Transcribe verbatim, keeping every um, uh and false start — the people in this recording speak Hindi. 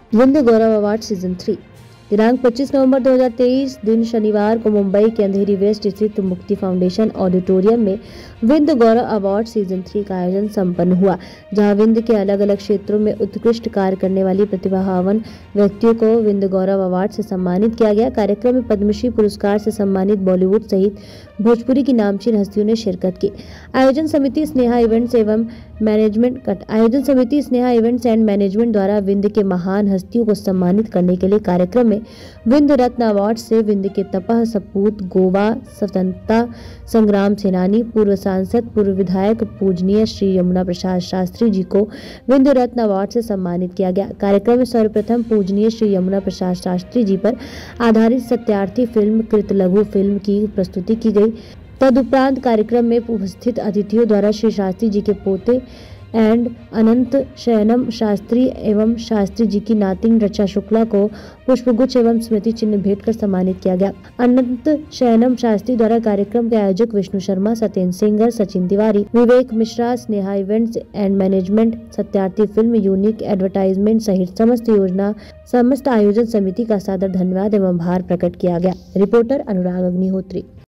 Vindhya Gaurav award season three. दिनांक पच्चीस नवंबर दो हज़ार तेईस दिन शनिवार को मुंबई के अंधेरी वेस्ट स्थित मुक्ति फाउंडेशन ऑडिटोरियम में Vindhya Gaurav award season three का आयोजन संपन्न हुआ, जहां विंध्य के अलग अलग क्षेत्रों में उत्कृष्ट कार्य करने वाली प्रतिभावान व्यक्तियों को विंध्य गौरव अवार्ड से सम्मानित किया गया। कार्यक्रम में पद्मश्री पुरस्कार से सम्मानित बॉलीवुड सहित भोजपुरी की नामचीन हस्तियों ने शिरकत की। आयोजन समिति स्नेहा इवेंट्स एवं मैनेजमेंट कट आयोजन समिति स्नेहा इवेंट्स एंड मैनेजमेंट द्वारा विंध्य के महान हस्तियों को सम्मानित करने के लिए कार्यक्रम में विंध्य रत्न अवार्ड से विंध्य के तपह सपूत, गोवा स्वतंत्रता संग्राम सेनानी, पूर्व सांसद, पूर्व विधायक पूजनीय श्री यमुना प्रसाद शास्त्री जी को विंध्य रत्न अवार्ड से सम्मानित किया गया। कार्यक्रम में सर्वप्रथम पूजनीय श्री यमुना प्रसाद शास्त्री जी पर आधारित सत्यार्थी फिल्म कृत लघु फिल्म की प्रस्तुति की गई। तदुपरांत कार्यक्रम में उपस्थित अतिथियों द्वारा श्री शास्त्री जी के पोते एंड अनंत शयनम शास्त्री एवं शास्त्री जी की नातिन रचा शुक्ला को पुष्पगुच्छ एवं स्मृति चिन्ह भेंट कर सम्मानित किया गया। अनंत शयनम शास्त्री द्वारा कार्यक्रम के आयोजक Vishnu Sharma, Satyendra Singer, Sachin Tiwari, Vivek Mishra, Sneha events and management, Satyarthi film, unique advertisement सहित समस्त योजना समस्त आयोजन समिति का सादर धन्यवाद एवं आभार प्रकट किया गया। रिपोर्टर अनुराग अग्निहोत्री।